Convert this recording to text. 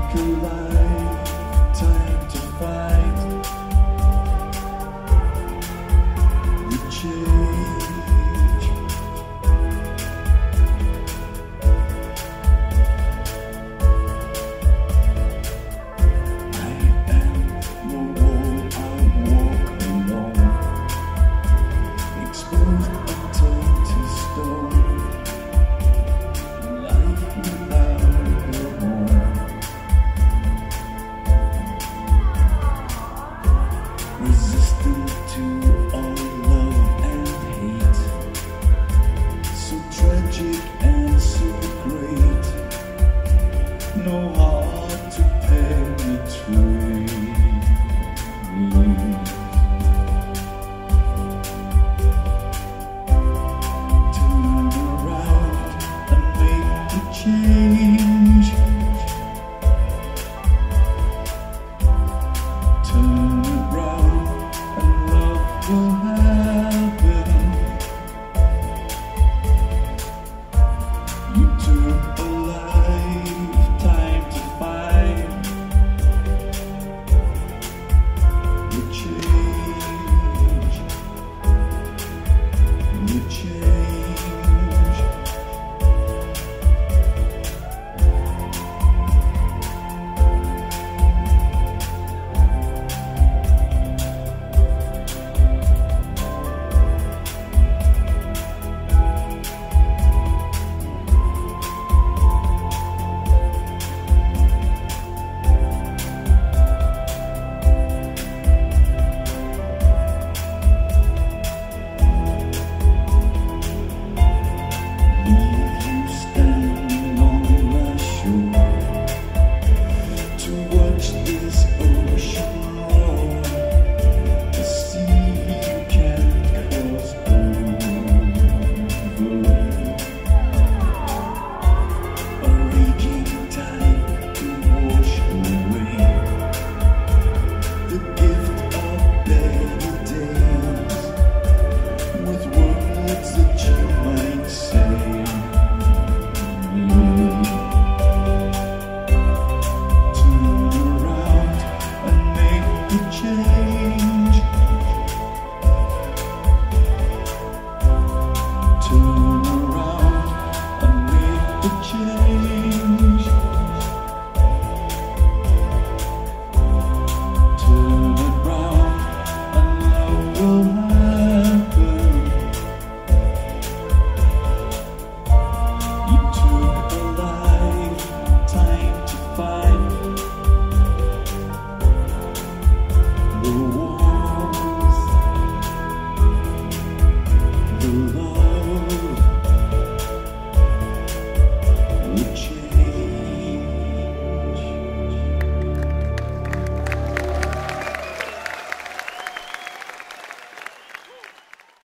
a lifetime to find the change. I am the wall I walk alone, exposed and turned to stone. Life without a home, resistant to all love and hate, so tragic and so great, no heart to penetrate. Turn around and make the change. Turn around and love will happen. You took a lifetime to find the change. The change. The